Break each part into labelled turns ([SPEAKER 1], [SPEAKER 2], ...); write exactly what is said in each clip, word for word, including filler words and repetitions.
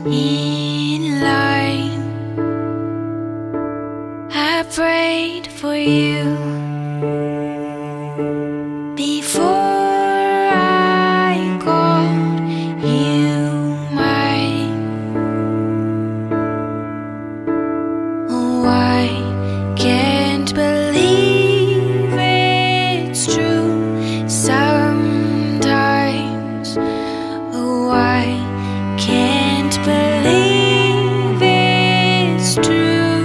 [SPEAKER 1] in line. I prayed for you before I called you mine. Oh, I can't believe it's true sometimes. Oh, I can't believe it's true.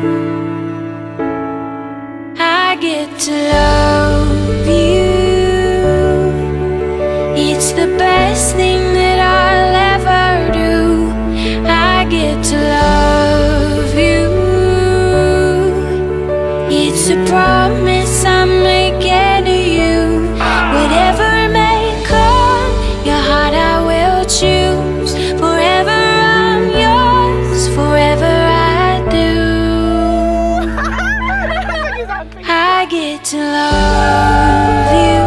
[SPEAKER 1] I get to love you. It's the best thing that I'll ever do. I get to love you. It's a promise I'm making to you. Whatever may come, your heart I will choose. Forever I'm yours, forever I do. I get to love you.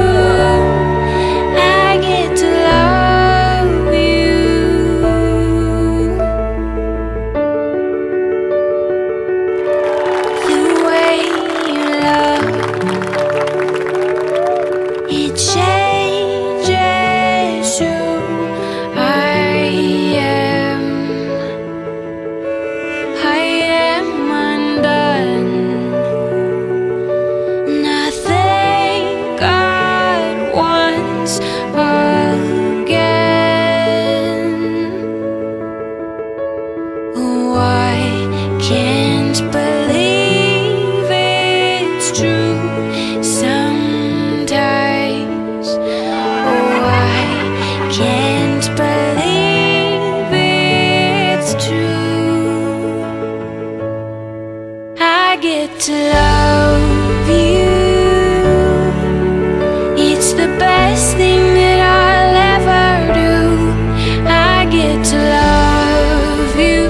[SPEAKER 1] I get to love you. The way you love, it changes who I am. I am undone. Nothing God wants again. Oh, I can't believe it's true sometimes. Oh, I can't believe it's true. I get to love you. It's the best thing that I'll ever do. I get to love you.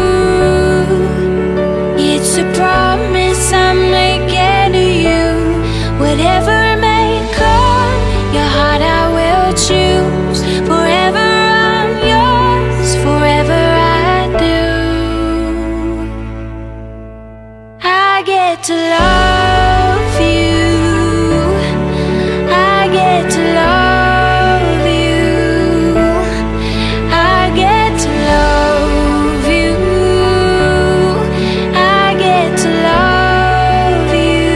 [SPEAKER 1] It's a promise I'm making to you. Whatever may come, your heart I will choose. Forever I'm yours, forever I do. I get to love you. I get to love you. I get to love you. I get to love you.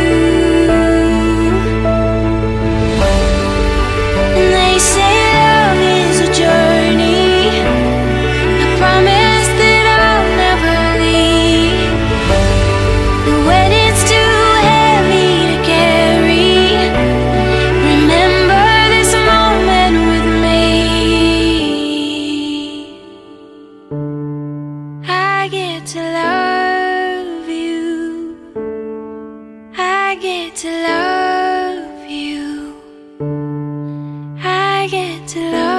[SPEAKER 1] And they say love is a journey, a promise that I'll never leave. And when it's too heavy to carry, remember this moment with me. I get to love you. I get to love you. I get to love